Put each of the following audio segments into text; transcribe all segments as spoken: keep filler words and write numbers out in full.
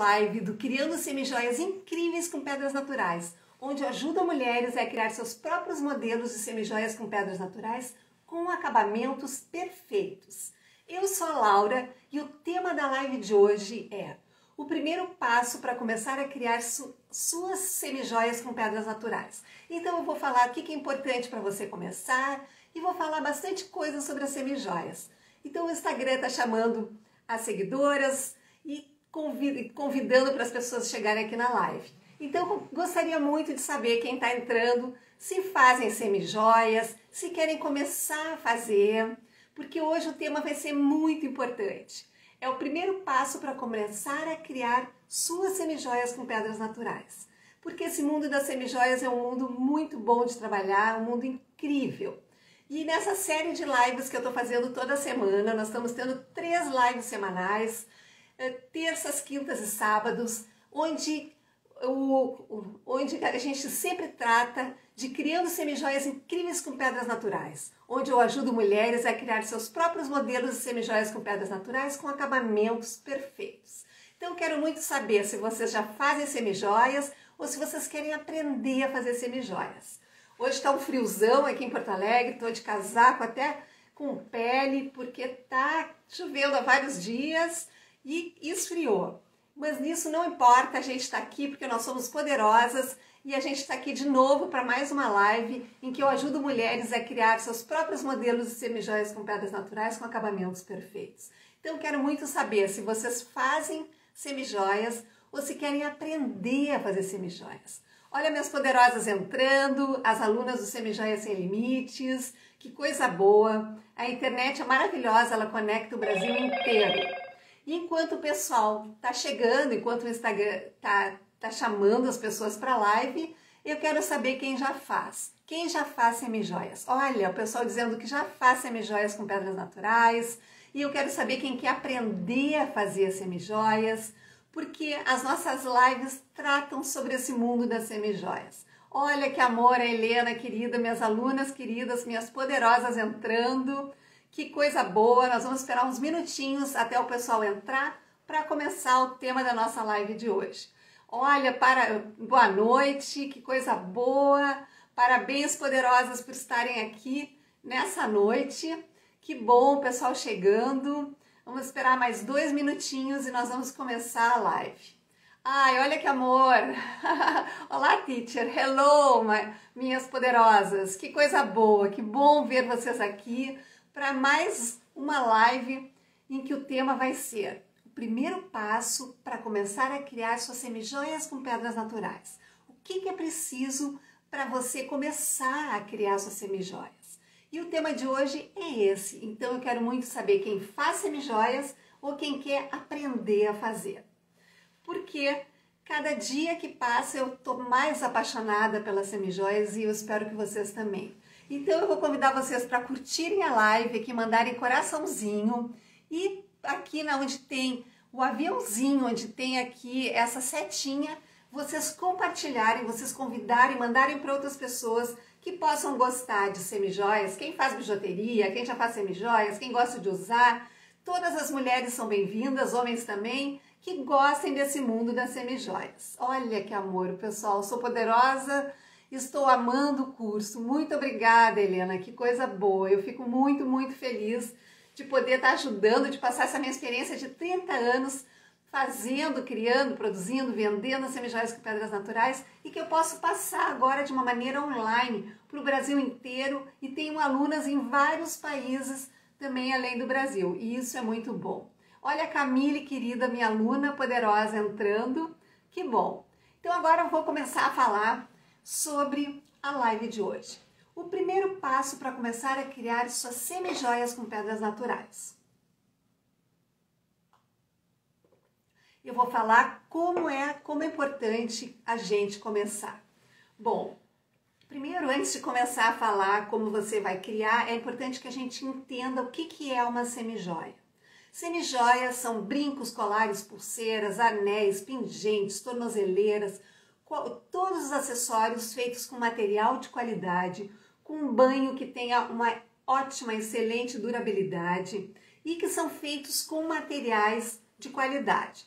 Live do Criando Semijoias Incríveis com Pedras Naturais, onde eu ajudo mulheres a criar seus próprios modelos de semijoias com pedras naturais com acabamentos perfeitos. Eu sou a Laura e o tema da live de hoje é o primeiro passo para começar a criar su suas semijoias com pedras naturais. Então eu vou falar o que é importante para você começar e vou falar bastante coisa sobre as semijoias. Então o Instagram está chamando as seguidoras e convidando para as pessoas chegarem aqui na live. Então eu gostaria muito de saber quem está entrando, se fazem semijoias, se querem começar a fazer, porque hoje o tema vai ser muito importante. É o primeiro passo para começar a criar suas semijoias com pedras naturais. Porque esse mundo das semijoias é um mundo muito bom de trabalhar, um mundo incrível. E nessa série de lives que eu estou fazendo toda semana, nós estamos tendo três lives semanais, terças, quintas e sábados, onde, o, onde a gente sempre trata de criando semijoias incríveis com pedras naturais, onde eu ajudo mulheres a criar seus próprios modelos de semijoias com pedras naturais com acabamentos perfeitos. Então eu quero muito saber se vocês já fazem semijoias ou se vocês querem aprender a fazer semijoias. Hoje está um friozão aqui em Porto Alegre, estou de casaco até com pele, porque está chovendo há vários dias e esfriou. Mas nisso não importa, a gente está aqui porque nós somos poderosas e a gente está aqui de novo para mais uma live em que eu ajudo mulheres a criar seus próprios modelos de semijoias com pedras naturais com acabamentos perfeitos. Então eu quero muito saber se vocês fazem semijoias ou se querem aprender a fazer semijoias. Olha minhas poderosas entrando, as alunas do Semijoias Sem Limites, que coisa boa. A internet é maravilhosa, ela conecta o Brasil inteiro. E enquanto o pessoal está chegando, enquanto o Instagram está tá chamando as pessoas para a live, eu quero saber quem já faz. Quem já faz semijoias? Olha, o pessoal dizendo que já faz semijoias com pedras naturais. E eu quero saber quem quer aprender a fazer semijoias, porque as nossas lives tratam sobre esse mundo das semijoias. Olha que amor, a Helena querida, minhas alunas queridas, minhas poderosas entrando. Que coisa boa, nós vamos esperar uns minutinhos até o pessoal entrar para começar o tema da nossa live de hoje. Olha, para... boa noite, que coisa boa, parabéns poderosas por estarem aqui nessa noite. Que bom o pessoal chegando, vamos esperar mais dois minutinhos e nós vamos começar a live. Ai, olha que amor! Olá, teacher! Hello, minhas poderosas! Que coisa boa, que bom ver vocês aqui para mais uma live em que o tema vai ser o primeiro passo para começar a criar suas semijoias com pedras naturais. O que, que é preciso para você começar a criar suas semijoias? E o tema de hoje é esse, então eu quero muito saber quem faz semijoias ou quem quer aprender a fazer. Porque cada dia que passa eu estou mais apaixonada pelas semijoias e eu espero que vocês também. Então eu vou convidar vocês para curtirem a live aqui, mandarem coraçãozinho e aqui na onde tem o aviãozinho, onde tem aqui essa setinha, vocês compartilharem, vocês convidarem, mandarem para outras pessoas que possam gostar de semijoias, quem faz bijuteria, quem já faz semijoias, quem gosta de usar, todas as mulheres são bem-vindas, homens também, que gostem desse mundo das semijoias. Olha que amor, pessoal, sou poderosa. Estou amando o curso. Muito obrigada, Helena. Que coisa boa. Eu fico muito, muito feliz de poder estar ajudando, de passar essa minha experiência de trinta anos fazendo, criando, produzindo, vendendo as semijoias com pedras naturais e que eu posso passar agora de uma maneira online para o Brasil inteiro e tenho alunas em vários países também além do Brasil. E isso é muito bom. Olha a Camille, querida, minha aluna poderosa entrando. Que bom. Então agora eu vou começar a falar sobre a live de hoje. O primeiro passo para começar a criar suas semijoias com pedras naturais. Eu vou falar como é, como é importante a gente começar. Bom, primeiro, antes de começar a falar como você vai criar, é importante que a gente entenda o que, que é uma semijoia. Semijoias são brincos, colares, pulseiras, anéis, pingentes, tornozeleiras, todos os acessórios feitos com material de qualidade, com um banho que tenha uma ótima, excelente durabilidade e que são feitos com materiais de qualidade.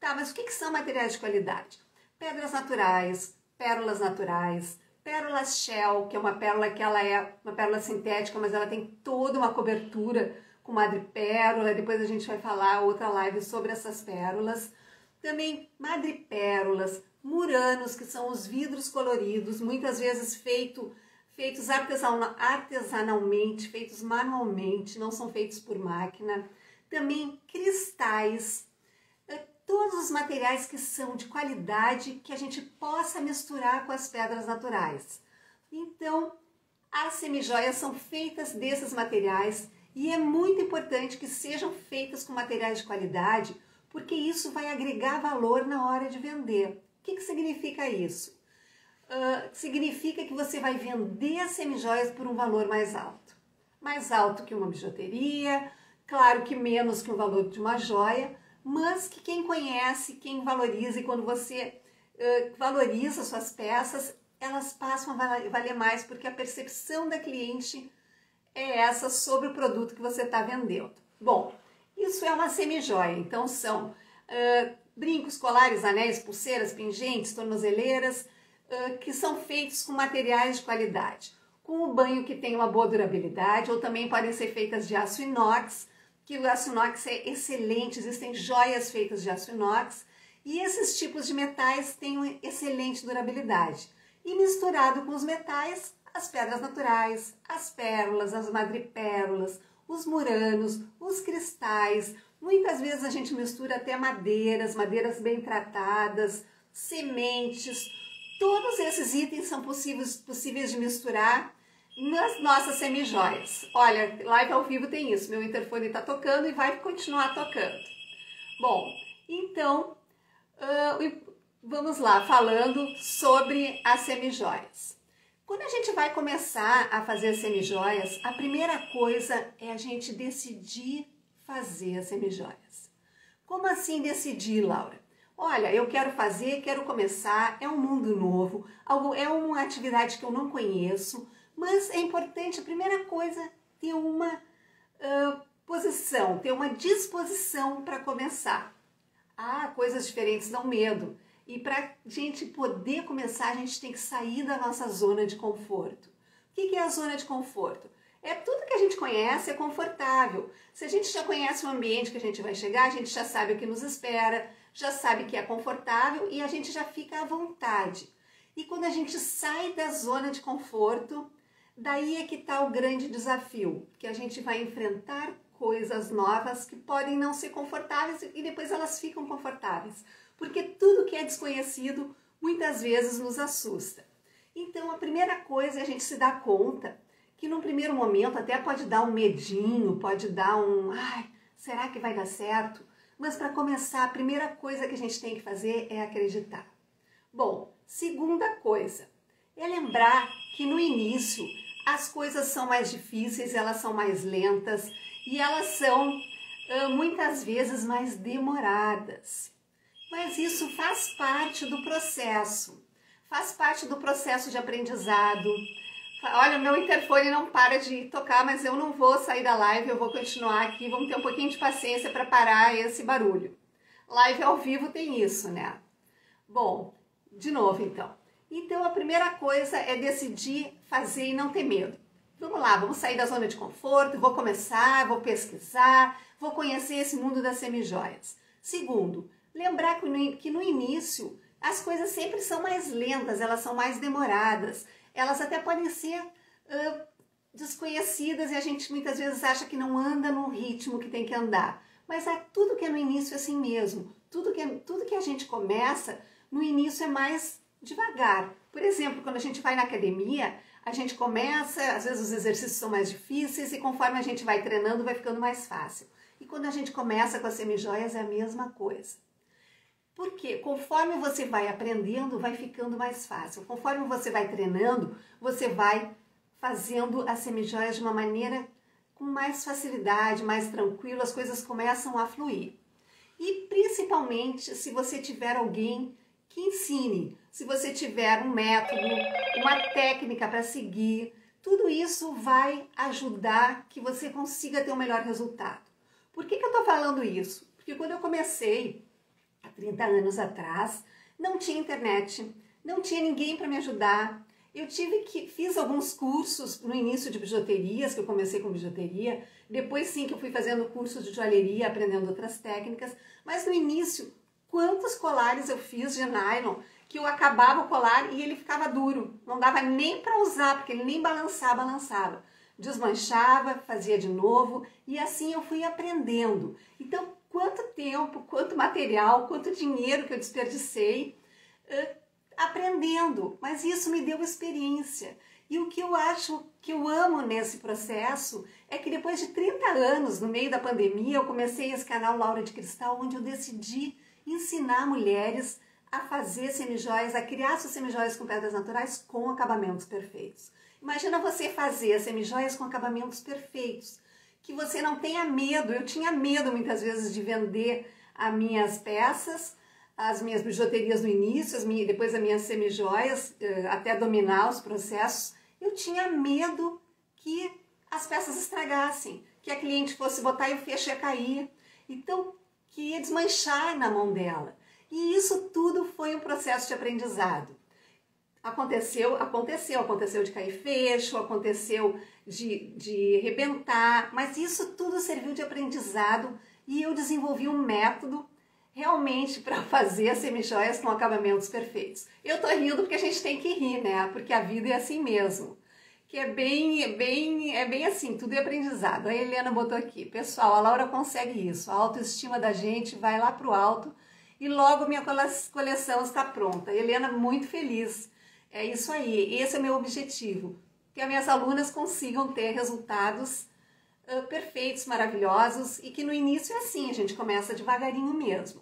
Tá, mas o que, que são materiais de qualidade? Pedras naturais, pérolas naturais, pérolas shell, que é uma pérola que ela é uma pérola sintética, mas ela tem toda uma cobertura com madrepérola. Depois a gente vai falar outra live sobre essas pérolas. Também madrepérolas, muranos, que são os vidros coloridos, muitas vezes feito, feitos artesanalmente, feitos manualmente, não são feitos por máquina. Também cristais, todos os materiais que são de qualidade, que a gente possa misturar com as pedras naturais. Então, as semijoias são feitas desses materiais e é muito importante que sejam feitas com materiais de qualidade, porque isso vai agregar valor na hora de vender. O que, que significa isso? Uh, significa que você vai vender as semijoias por um valor mais alto. Mais alto que uma bijuteria, claro que menos que o valor de uma joia, mas que quem conhece, quem valoriza, e quando você uh, valoriza suas peças, elas passam a valer mais, porque a percepção da cliente é essa sobre o produto que você está vendendo. Bom, isso é uma semijoia, então são uh, brincos, colares, anéis, pulseiras, pingentes, tornozeleiras, uh, que são feitos com materiais de qualidade, com o banho que tem uma boa durabilidade, ou também podem ser feitas de aço inox, que o aço inox é excelente, existem joias feitas de aço inox, e esses tipos de metais têm uma excelente durabilidade. E misturado com os metais, as pedras naturais, as pérolas, as madrepérolas, os muranos, os cristais, muitas vezes a gente mistura até madeiras, madeiras bem tratadas, sementes, todos esses itens são possíveis, possíveis de misturar nas nossas semijoias. Olha, live ao vivo tem isso, meu interfone está tocando e vai continuar tocando. Bom, então, uh, vamos lá, falando sobre as semijoias. Quando a gente vai começar a fazer semijoias, a primeira coisa é a gente decidir fazer as semijoias. Como assim decidir, Laura? Olha, eu quero fazer, quero começar, é um mundo novo, é uma atividade que eu não conheço, mas é importante, a primeira coisa, ter uma uh, posição, ter uma disposição para começar. Ah, coisas diferentes dão medo. E para a gente poder começar, a gente tem que sair da nossa zona de conforto. O que é a zona de conforto? É tudo que a gente conhece, é confortável. Se a gente já conhece o ambiente que a gente vai chegar, a gente já sabe o que nos espera, já sabe que é confortável e a gente já fica à vontade. E quando a gente sai da zona de conforto, daí é que está o grande desafio, que a gente vai enfrentar coisas novas que podem não ser confortáveis e depois elas ficam confortáveis. Porque tudo que é desconhecido muitas vezes nos assusta. Então a primeira coisa é a gente se dar conta que num primeiro momento até pode dar um medinho, pode dar um, ai, será que vai dar certo? Mas para começar, a primeira coisa que a gente tem que fazer é acreditar. Bom, segunda coisa, é lembrar que no início as coisas são mais difíceis, elas são mais lentas e elas são uh, muitas vezes mais demoradas. Mas isso faz parte do processo, faz parte do processo de aprendizado. Olha, o meu interfone não para de tocar, mas eu não vou sair da live, eu vou continuar aqui, vamos ter um pouquinho de paciência para parar esse barulho. Live ao vivo tem isso, né? Bom, de novo então. Então a primeira coisa é decidir fazer e não ter medo. Vamos lá, vamos sair da zona de conforto, vou começar, vou pesquisar, vou conhecer esse mundo das semijoias. Segundo, lembrar que no, que no início as coisas sempre são mais lentas, elas são mais demoradas, elas até podem ser uh, desconhecidas e a gente muitas vezes acha que não anda no ritmo que tem que andar. Mas é tudo que é no início é assim mesmo, tudo que, é, tudo que a gente começa no início é mais devagar. Por exemplo, quando a gente vai na academia, a gente começa, às vezes os exercícios são mais difíceis e conforme a gente vai treinando vai ficando mais fácil. E quando a gente começa com as semijoias é a mesma coisa. Porque conforme você vai aprendendo, vai ficando mais fácil. Conforme você vai treinando, você vai fazendo as semijoias de uma maneira com mais facilidade, mais tranquilo, as coisas começam a fluir. E principalmente se você tiver alguém que ensine, se você tiver um método, uma técnica para seguir, tudo isso vai ajudar que você consiga ter um melhor resultado. Por que que eu estou falando isso? Porque quando eu comecei há trinta anos atrás, não tinha internet, não tinha ninguém para me ajudar. Eu tive que, fiz alguns cursos no início de bijuterias, que eu comecei com bijuteria, depois sim que eu fui fazendo cursos de joalheria, aprendendo outras técnicas, mas no início, quantos colares eu fiz de nylon, que eu acabava o colar e ele ficava duro, não dava nem para usar, porque ele nem balançava, balançava. Desmanchava, fazia de novo, e assim eu fui aprendendo. Então, quanto tempo, quanto material, quanto dinheiro que eu desperdicei, uh, aprendendo, mas isso me deu experiência. E o que eu acho que eu amo nesse processo é que depois de trinta anos, no meio da pandemia, eu comecei esse canal Laura de Cristal, onde eu decidi ensinar mulheres a fazer semijoias, a criar suas semijoias com pedras naturais com acabamentos perfeitos. Imagina você fazer semijoias com acabamentos perfeitos, que você não tenha medo. Eu tinha medo muitas vezes de vender as minhas peças, as minhas bijuterias no início, as minhas, depois as minhas semijoias, até dominar os processos. Eu tinha medo que as peças estragassem, que a cliente fosse botar e o fecho ia cair, então que ia desmanchar na mão dela. E isso tudo foi um processo de aprendizado. Aconteceu, aconteceu, aconteceu de cair fecho, aconteceu de, de arrebentar, mas isso tudo serviu de aprendizado e eu desenvolvi um método realmente para fazer as semijoias com acabamentos perfeitos. Eu tô rindo porque a gente tem que rir, né? Porque a vida é assim mesmo. Que é bem, é bem, é bem assim, tudo é aprendizado. A Helena botou aqui, pessoal, a Laura consegue isso, a autoestima da gente vai lá pro alto e logo minha coleção está pronta. Helena, muito feliz. É isso aí, esse é o meu objetivo, que as minhas alunas consigam ter resultados uh, perfeitos, maravilhosos, e que no início é assim, a gente começa devagarinho mesmo.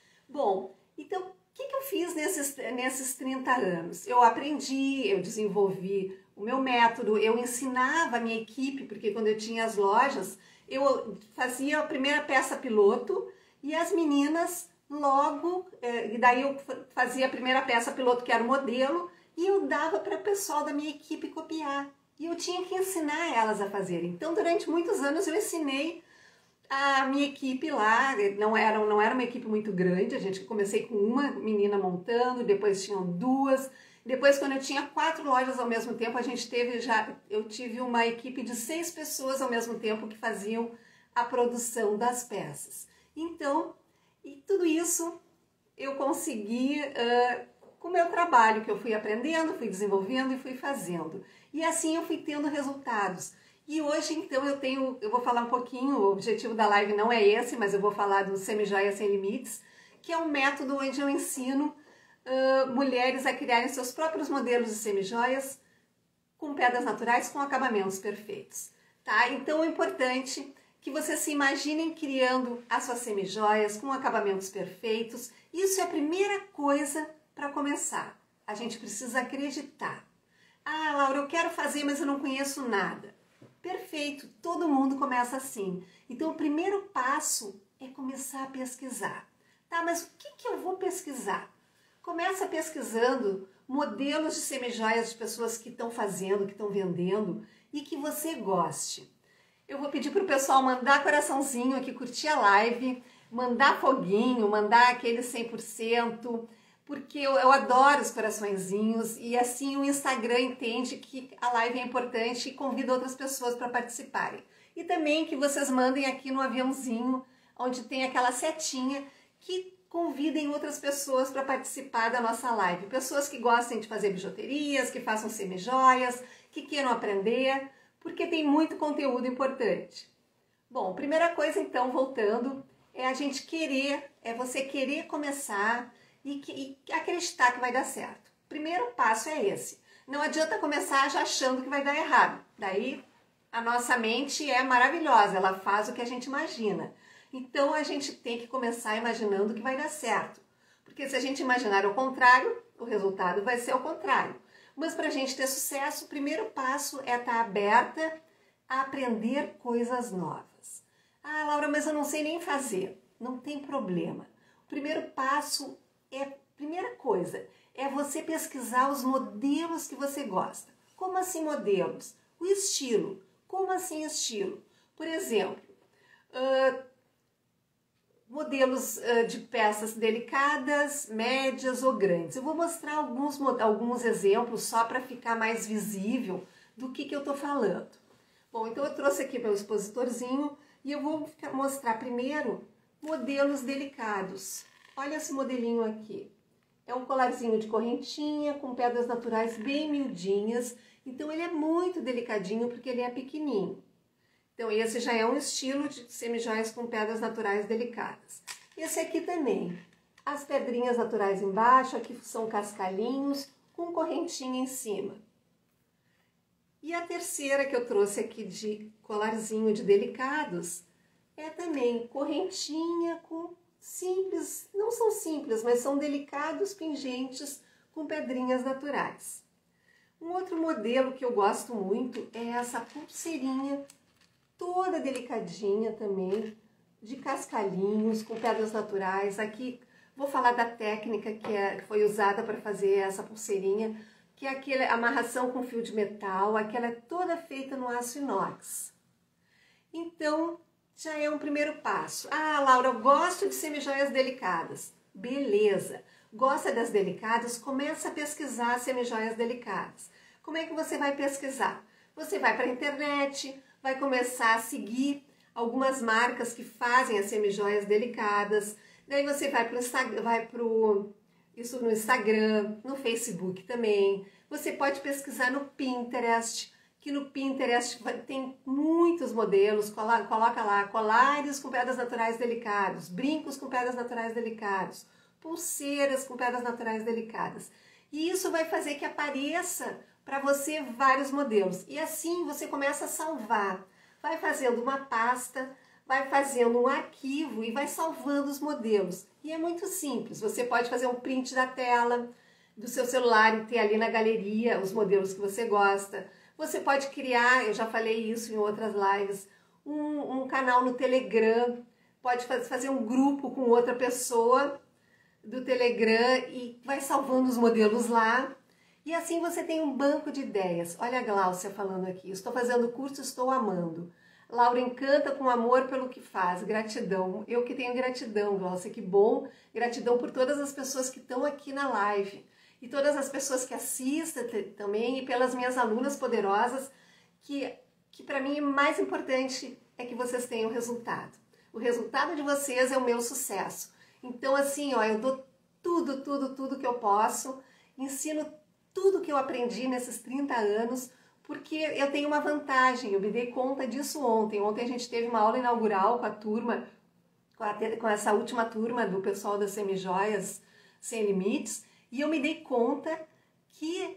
Bom, então, o que, que eu fiz nesses, nesses trinta anos? Eu aprendi, eu desenvolvi o meu método, eu ensinava a minha equipe, porque quando eu tinha as lojas, eu fazia a primeira peça piloto e as meninas logo, eh, e daí eu fazia a primeira peça piloto, que era o modelo, e eu dava para o pessoal da minha equipe copiar. E eu tinha que ensinar elas a fazerem. Então, durante muitos anos eu ensinei a minha equipe lá, não era, não era uma equipe muito grande, a gente comecei com uma menina montando, depois tinham duas, depois quando eu tinha quatro lojas ao mesmo tempo, a gente teve já, eu tive uma equipe de seis pessoas ao mesmo tempo que faziam a produção das peças. Então, e tudo isso eu consegui uh, com o meu trabalho, que eu fui aprendendo, fui desenvolvendo e fui fazendo. E assim eu fui tendo resultados. E hoje, então, eu tenho, eu vou falar um pouquinho, o objetivo da live não é esse, mas eu vou falar do Semijoia Sem Limites, que é um método onde eu ensino uh, mulheres a criarem seus próprios modelos de semijoias com pedras naturais, com acabamentos perfeitos. Tá? Então, é importante que vocês se imaginem criando as suas semijoias com acabamentos perfeitos. Isso é a primeira coisa para começar. A gente precisa acreditar. Ah, Laura, eu quero fazer, mas eu não conheço nada. Perfeito, todo mundo começa assim. Então, o primeiro passo é começar a pesquisar. Tá, mas o que, que eu vou pesquisar? Começa pesquisando modelos de semijoias de pessoas que estão fazendo, que estão vendendo e que você goste. Eu vou pedir para o pessoal mandar coraçãozinho aqui, curtir a live, mandar foguinho, mandar aquele cem por cento, porque eu, eu adoro os coraçõezinhos e assim o Instagram entende que a live é importante e convida outras pessoas para participarem. E também que vocês mandem aqui no aviãozinho, onde tem aquela setinha, que convidem outras pessoas para participar da nossa live. Pessoas que gostem de fazer bijuterias, que façam semijoias, que queiram aprender, porque tem muito conteúdo importante. Bom, primeira coisa então, voltando, é a gente querer, é você querer começar e, que, e acreditar que vai dar certo. Primeiro passo é esse. Não adianta começar já achando que vai dar errado. Daí a nossa mente é maravilhosa, ela faz o que a gente imagina. Então a gente tem que começar imaginando que vai dar certo. Porque se a gente imaginar o contrário, o resultado vai ser o contrário. Mas para a gente ter sucesso, o primeiro passo é estar aberta a aprender coisas novas. Ah, Laura, mas eu não sei nem fazer. Não tem problema. O primeiro passo é, primeira coisa, é você pesquisar os modelos que você gosta. Como assim modelos? O estilo. Como assim estilo? Por exemplo, uh, modelos uh, de peças delicadas, médias ou grandes. Eu vou mostrar alguns, alguns exemplos só para ficar mais visível do que, que eu estou falando. Bom, então eu trouxe aqui meu expositorzinho e eu vou mostrar primeiro modelos delicados. Olha esse modelinho aqui. É um colarzinho de correntinha com pedras naturais bem miudinhas. Então ele é muito delicadinho porque ele é pequenininho. Então esse já é um estilo de semijoias com pedras naturais delicadas. Esse aqui também. As pedrinhas naturais embaixo, aqui são cascalhinhos com correntinha em cima. E a terceira que eu trouxe aqui de colarzinho de delicados é também correntinha com simples, não são simples, mas são delicados pingentes com pedrinhas naturais. Um outro modelo que eu gosto muito é essa pulseirinha toda delicadinha também, de cascalhinhos com pedras naturais. Aqui vou falar da técnica que, é, que foi usada para fazer essa pulseirinha, que é aquela amarração com fio de metal, aquela é toda feita no aço inox. Então, já é um primeiro passo. Ah, Laura, eu gosto de semijoias delicadas. Beleza. Gosta das delicadas? Começa a pesquisar semijoias delicadas. Como é que você vai pesquisar? Você vai para a internet, vai começar a seguir algumas marcas que fazem as semijoias delicadas. Daí você vai para o Instagram, vai pro, isso no Instagram, no Facebook também. Você pode pesquisar no Pinterest, que no Pinterest tem muitos modelos, coloca lá colares com pedras naturais delicadas, brincos com pedras naturais delicadas, pulseiras com pedras naturais delicadas. E isso vai fazer que apareça para você vários modelos. E assim você começa a salvar. Vai fazendo uma pasta, vai fazendo um arquivo e vai salvando os modelos. E é muito simples. Você pode fazer um print da tela do seu celular e ter ali na galeria os modelos que você gosta. Você pode criar, eu já falei isso em outras lives, um, um canal no Telegram. Pode fazer um grupo com outra pessoa do Telegram e vai salvando os modelos lá. E assim você tem um banco de ideias. Olha a Gláucia falando aqui. Estou fazendo curso, estou amando. Laura encanta com amor pelo que faz. Gratidão. Eu que tenho gratidão, Gláucia. Que bom. Gratidão por todas as pessoas que estão aqui na live. E todas as pessoas que assistem também. E pelas minhas alunas poderosas. Que, que para mim, o mais importante é que vocês tenham resultado. O resultado de vocês é o meu sucesso. Então, assim, ó, eu dou tudo, tudo, tudo que eu posso. Ensino tudo que eu aprendi nesses trinta anos, porque eu tenho uma vantagem, eu me dei conta disso ontem. Ontem a gente teve uma aula inaugural com a turma, com, a, com essa última turma do pessoal das Semijoias Sem Limites, e eu me dei conta que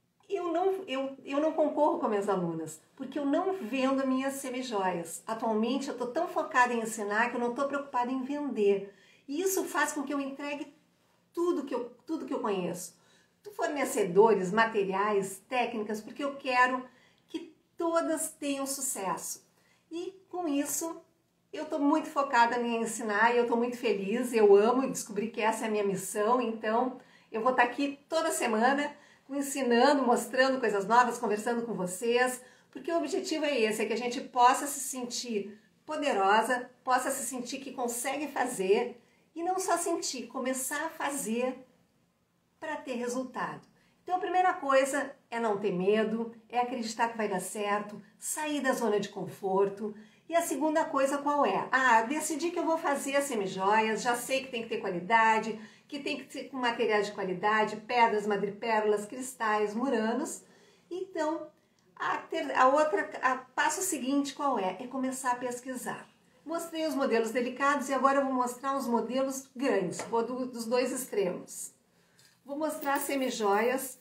eu não, eu, eu não concorro com as minhas alunas, porque eu não vendo minhas semijoias. Atualmente eu estou tão focada em ensinar que eu não estou preocupada em vender. E isso faz com que eu entregue tudo que eu, tudo que eu conheço. Fornecedores, materiais, técnicas, porque eu quero que todas tenham sucesso. E com isso, eu estou muito focada em ensinar e eu estou muito feliz, eu amo e descobri que essa é a minha missão, então eu vou estar aqui toda semana ensinando, mostrando coisas novas, conversando com vocês, porque o objetivo é esse, é que a gente possa se sentir poderosa, possa se sentir que consegue fazer e não só sentir, começar a fazer para ter resultado. Então a primeira coisa é não ter medo, é acreditar que vai dar certo, sair da zona de conforto. E a segunda coisa qual é? Ah, decidi que eu vou fazer as semijoias, já sei que tem que ter qualidade, que tem que ser com materiais de qualidade, pedras, madrepérolas, cristais, muranos. Então, a, ter, a outra, a passo seguinte qual é? É começar a pesquisar. Mostrei os modelos delicados e agora eu vou mostrar os modelos grandes, vou do, dos dois extremos. Vou mostrar semijoias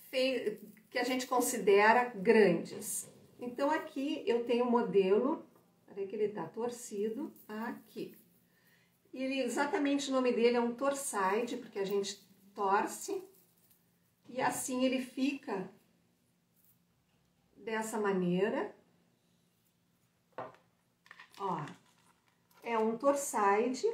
que a gente considera grandes. Então aqui eu tenho um modelo, peraí que ele está torcido, aqui. Ele, exatamente o nome dele é um torside, porque a gente torce. E assim ele fica dessa maneira. Ó, é um torside.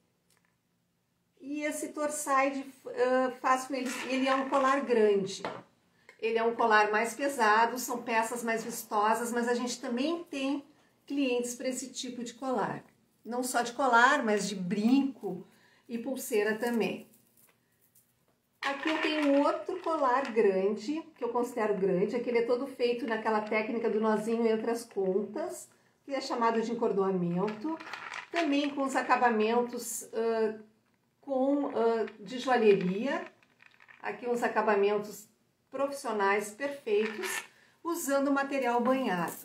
E esse torside uh, faz com ele, ele é um colar grande, ele é um colar mais pesado, são peças mais vistosas, mas a gente também tem clientes para esse tipo de colar. não só de colar, mas de brinco e pulseira também. Aqui eu tenho um outro colar grande, que eu considero grande, aqui ele é todo feito naquela técnica do nozinho entre as pontas, que é chamado de encordoamento, também com os acabamentos uh, com, uh, de joalheria, aqui uns acabamentos profissionais perfeitos, usando material banhado.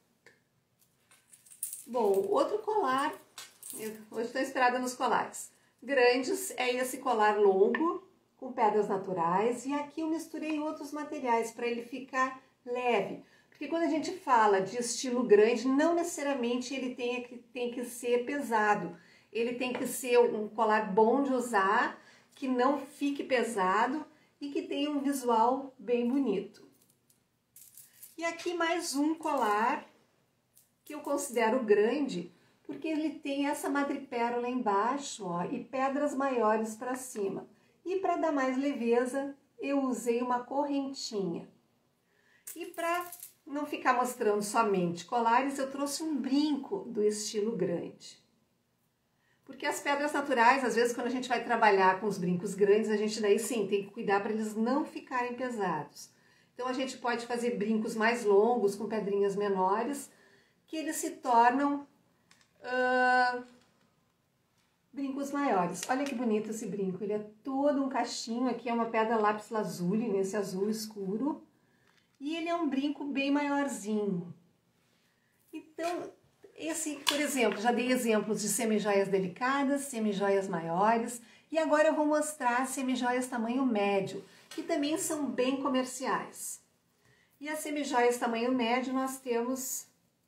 Bom, outro colar, hoje estou inspirada nos colares grandes, é esse colar longo, com pedras naturais, e aqui eu misturei outros materiais para ele ficar leve. Porque quando a gente fala de estilo grande, não necessariamente ele tem que, tem que ser pesado. Ele tem que ser um colar bom de usar, que não fique pesado e que tenha um visual bem bonito. E aqui mais um colar que eu considero grande, porque ele tem essa madrepérola embaixo, ó, e pedras maiores para cima. E para dar mais leveza, eu usei uma correntinha. E para não ficar mostrando somente colares, eu trouxe um brinco do estilo grande. Porque as pedras naturais, às vezes, quando a gente vai trabalhar com os brincos grandes, a gente daí sim tem que cuidar para eles não ficarem pesados. Então a gente pode fazer brincos mais longos, com pedrinhas menores, que eles se tornam uh, brincos maiores. Olha que bonito esse brinco, ele é todo um cachinho, aqui é uma pedra lápis lazuli, nesse azul escuro, e ele é um brinco bem maiorzinho. Então, esse, por exemplo, já dei exemplos de semijoias delicadas, semijoias maiores, e agora eu vou mostrar semijoias tamanho médio, que também são bem comerciais. E as semijoias tamanho médio nós temos...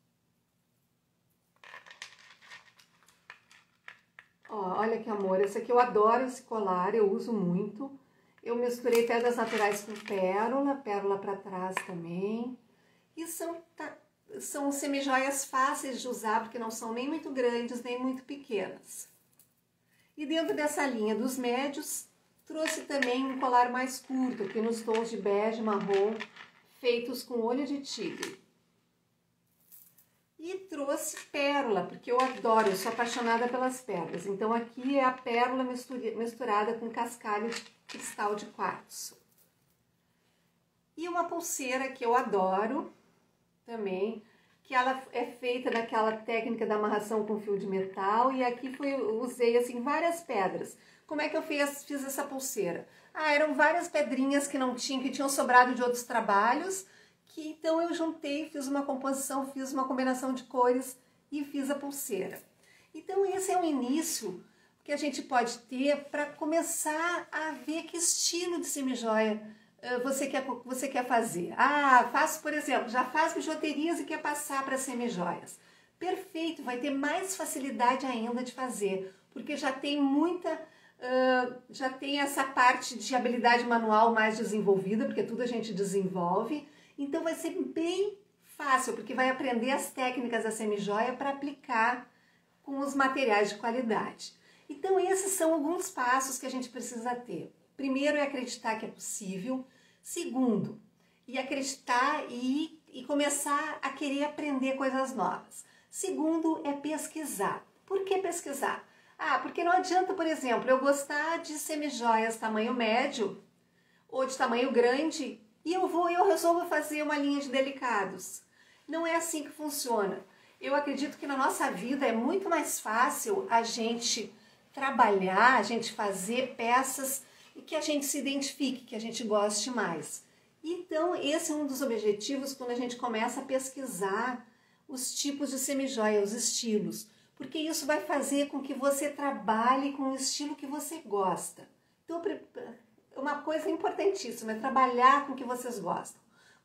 Ó, olha que amor, esse aqui eu adoro esse colar, eu uso muito. Eu misturei pedras naturais com pérola, pérola para trás também. E são, são semijoias fáceis de usar, porque não são nem muito grandes, nem muito pequenas. E dentro dessa linha dos médios, trouxe também um colar mais curto, aqui nos tons de bege e marrom, feitos com olho de tigre. E trouxe pérola, porque eu adoro, eu sou apaixonada pelas pérolas. Então aqui é a pérola misturada com cascalho de cristal de quartzo. E uma pulseira que eu adoro também, que ela é feita naquela técnica da amarração com fio de metal. E aqui foi, eu usei assim várias pedras. Como é que eu fiz, fiz essa pulseira? Ah, eram várias pedrinhas que não tinham, que tinham sobrado de outros trabalhos. Que então eu juntei, fiz uma composição, fiz uma combinação de cores e fiz a pulseira. Então esse é o início que a gente pode ter para começar a ver que estilo de semijoia uh, você quer, você quer fazer. Ah, faço, por exemplo, já faz bijuterias e quer passar para semijoias. Perfeito, vai ter mais facilidade ainda de fazer, porque já tem muita, uh, já tem essa parte de habilidade manual mais desenvolvida, porque tudo a gente desenvolve. Então vai ser bem fácil, porque vai aprender as técnicas da semijoia para aplicar com os materiais de qualidade. Então esses são alguns passos que a gente precisa ter. Primeiro é acreditar que é possível. Segundo, e acreditar e, e começar a querer aprender coisas novas. Segundo é pesquisar. Por que pesquisar? Ah, porque não adianta, por exemplo, eu gostar de semijoias tamanho médio ou de tamanho grande e eu vou, eu resolvo fazer uma linha de delicados. Não é assim que funciona. Eu acredito que na nossa vida é muito mais fácil a gente trabalhar, a gente fazer peças e que a gente se identifique, que a gente goste mais. Então, esse é um dos objetivos quando a gente começa a pesquisar os tipos de semijoia, os estilos. Porque isso vai fazer com que você trabalhe com o estilo que você gosta. Então, uma coisa importantíssima é trabalhar com o que vocês gostam.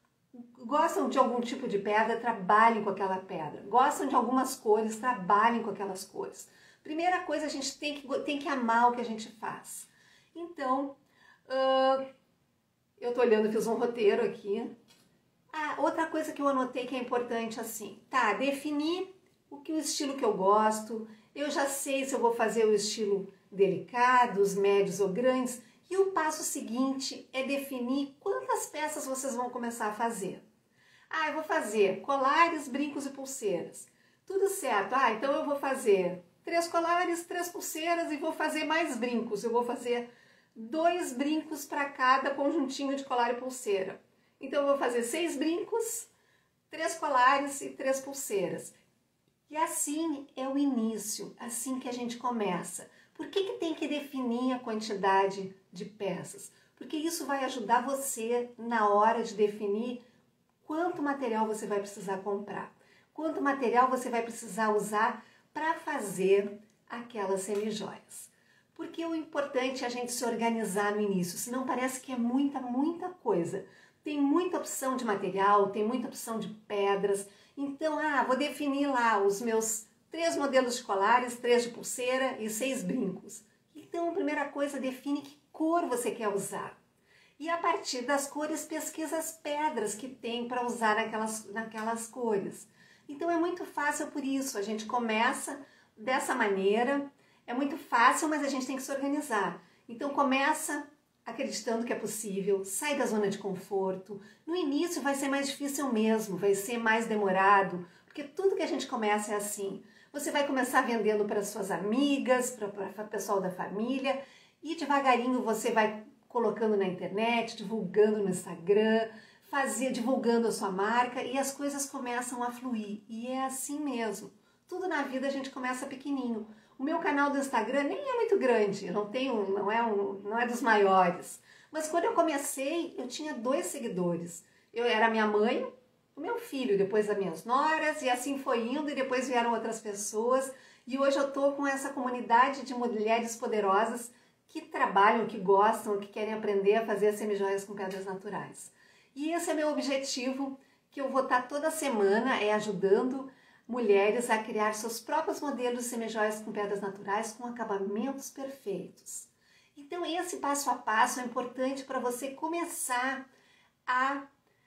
Gostam de algum tipo de pedra, trabalhem com aquela pedra. Gostam de algumas cores, trabalhem com aquelas cores. Primeira coisa, a gente tem que, tem que amar o que a gente faz. Então, uh, eu tô olhando, fiz um roteiro aqui. Ah, outra coisa que eu anotei que é importante assim, tá, definir o que o estilo que eu gosto. Eu já sei se eu vou fazer o estilo delicados, médios ou grandes. E o passo seguinte é definir quantas peças vocês vão começar a fazer. Ah, eu vou fazer colares, brincos e pulseiras. Tudo certo. Ah, então eu vou fazer três colares, três pulseiras e vou fazer mais brincos. Eu vou fazer dois brincos para cada conjuntinho de colar e pulseira. Então eu vou fazer seis brincos, três colares e três pulseiras. E assim é o início, assim que a gente começa. Por que que tem que definir a quantidade de peças? Porque isso vai ajudar você na hora de definir quanto material você vai precisar comprar, quanto material você vai precisar usar para fazer aquelas semijoias. Porque o importante é a gente se organizar no início, senão parece que é muita, muita coisa. Tem muita opção de material, tem muita opção de pedras. Então, ah, vou definir lá os meus três modelos de colares, três de pulseira e seis brincos. Então, a primeira coisa, define que cor você quer usar. E a partir das cores, pesquisa as pedras que tem para usar naquelas, naquelas cores. Então, é muito fácil por isso. A gente começa dessa maneira. É muito fácil, mas a gente tem que se organizar. Então, começa acreditando que é possível, sai da zona de conforto. No início vai ser mais difícil mesmo, vai ser mais demorado, porque tudo que a gente começa é assim. Você vai começar vendendo para suas amigas, para o pessoal da família, e devagarinho você vai colocando na internet, divulgando no Instagram, fazer, divulgando a sua marca, e as coisas começam a fluir. E é assim mesmo. Tudo na vida a gente começa pequenininho. O meu canal do Instagram nem é muito grande, não, tenho, não, é um, não é dos maiores. Mas quando eu comecei, eu tinha dois seguidores. Eu era a minha mãe, o meu filho, depois as minhas noras, e assim foi indo, e depois vieram outras pessoas. E hoje eu estou com essa comunidade de mulheres poderosas que trabalham, que gostam, que querem aprender a fazer as semijoias com pedras naturais. E esse é meu objetivo, que eu vou estar toda semana é ajudando mulheres a criar seus próprios modelos de semijoias com pedras naturais com acabamentos perfeitos. Então esse passo a passo é importante para você começar a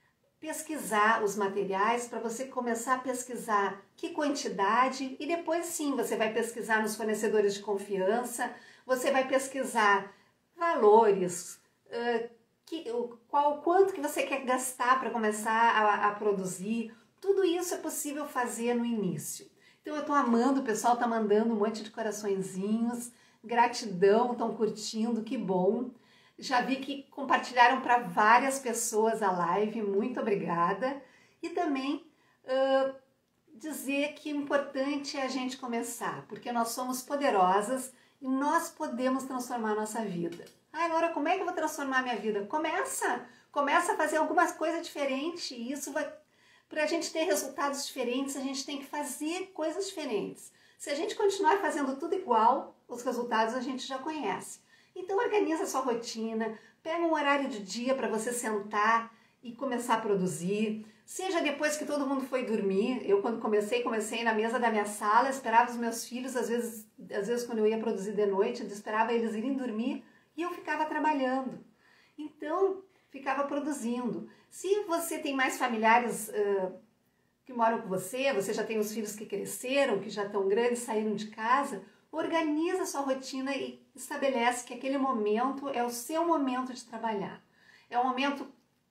pesquisar os materiais, para você começar a pesquisar que quantidade e depois sim você vai pesquisar nos fornecedores de confiança, você vai pesquisar valores, uh, que, qual, quanto que você quer gastar para começar a, a produzir. Tudo isso é possível fazer no início. Então eu estou amando, o pessoal está mandando um monte de coraçõezinhos, gratidão, estão curtindo, que bom. Já vi que compartilharam para várias pessoas a live, muito obrigada. E também uh, dizer que o importante é a gente começar, porque nós somos poderosas e nós podemos transformar a nossa vida. Ah, Laura, como é que eu vou transformar a minha vida? Começa! Começa a fazer algumas coisas diferentes e isso vai... Para a gente ter resultados diferentes, a gente tem que fazer coisas diferentes. Se a gente continuar fazendo tudo igual, os resultados a gente já conhece. Então organiza a sua rotina, pega um horário de dia para você sentar e começar a produzir. Seja depois que todo mundo foi dormir. Eu quando comecei, comecei na mesa da minha sala, esperava os meus filhos, às vezes, às vezes quando eu ia produzir de noite, eu esperava eles irem dormir e eu ficava trabalhando. Então, ficava produzindo. Se você tem mais familiares uh, que moram com você, você já tem os filhos que cresceram, que já estão grandes, saíram de casa, organiza a sua rotina e estabelece que aquele momento é o seu momento de trabalhar. É um momento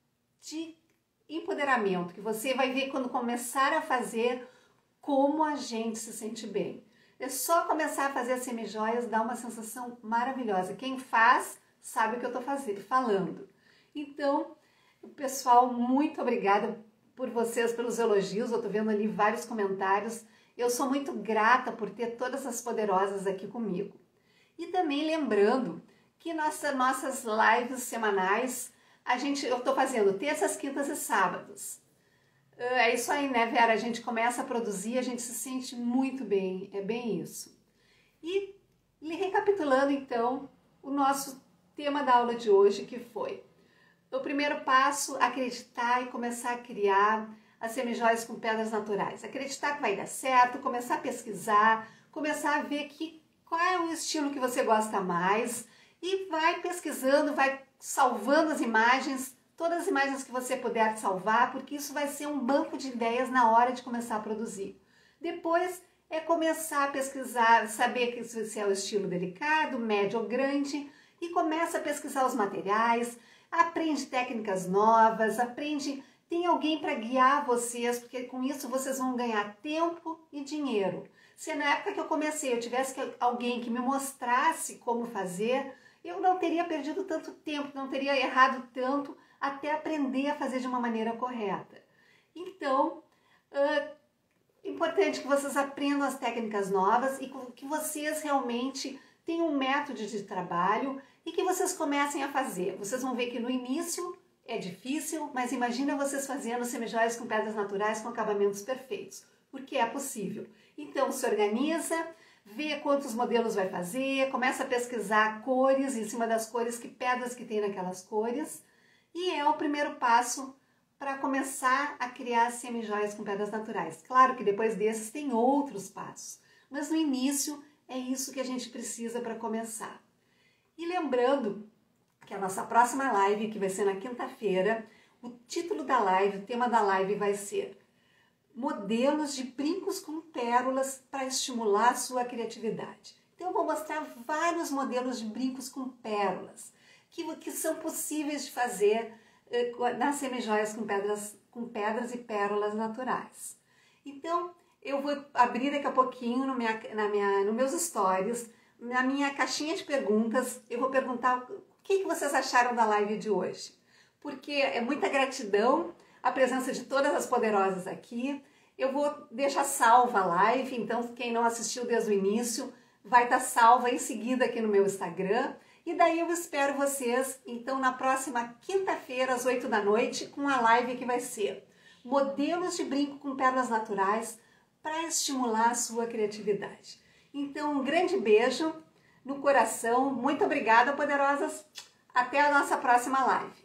de empoderamento, que você vai ver quando começar a fazer como a gente se sente bem. É só começar a fazer as semijoias, dá uma sensação maravilhosa. Quem faz sabe o que eu estou falando. Então, pessoal, muito obrigada por vocês, pelos elogios. Eu estou vendo ali vários comentários. Eu sou muito grata por ter todas as poderosas aqui comigo. E também lembrando que nossa, nossas lives semanais, a gente, eu estou fazendo terças, quintas e sábados. É isso aí, né, Vera? A gente começa a produzir, a gente se sente muito bem, é bem isso. E recapitulando então o nosso tema da aula de hoje, que foi o primeiro passo, acreditar e começar a criar as semijoias com pedras naturais. Acreditar que vai dar certo, começar a pesquisar, começar a ver que, qual é o estilo que você gosta mais e vai pesquisando, vai salvando as imagens, todas as imagens que você puder salvar, porque isso vai ser um banco de ideias na hora de começar a produzir. Depois é começar a pesquisar, saber que se é o estilo delicado, médio ou grande e começa a pesquisar os materiais, aprende técnicas novas, aprende, tem alguém para guiar vocês, porque com isso vocês vão ganhar tempo e dinheiro. Se na época que eu comecei eu tivesse alguém que me mostrasse como fazer, eu não teria perdido tanto tempo, não teria errado tanto até aprender a fazer de uma maneira correta. Então, é importante que vocês aprendam as técnicas novas e que vocês realmente tenham um método de trabalho e que vocês comecem a fazer. Vocês vão ver que no início é difícil, mas imagina vocês fazendo semijoias com pedras naturais com acabamentos perfeitos, porque é possível. Então se organiza, vê quantos modelos vai fazer, começa a pesquisar cores, em cima das cores, que pedras que tem naquelas cores, e é o primeiro passo para começar a criar semijoias com pedras naturais. Claro que depois desses tem outros passos, mas no início é isso que a gente precisa para começar. E lembrando que a nossa próxima live, que vai ser na quinta-feira, o título da live, o tema da live vai ser modelos de brincos com pérolas para estimular a sua criatividade. Então eu vou mostrar vários modelos de brincos com pérolas que, que são possíveis de fazer eh, nas semijoias com pedras, com pedras e pérolas naturais. Então eu vou abrir daqui a pouquinho no minha, na minha, nos meus stories, na minha caixinha de perguntas, eu vou perguntar o que, que vocês acharam da live de hoje. Porque é muita gratidão a presença de todas as poderosas aqui. Eu vou deixar salva a live, então quem não assistiu desde o início vai estar salva em seguida aqui no meu Instagram. E daí eu espero vocês, então, na próxima quinta-feira, às oito da noite, com a live que vai ser modelos de brinco com pérolas naturais para estimular a sua criatividade. Então, um grande beijo no coração. Muito obrigada, poderosas. Até a nossa próxima live.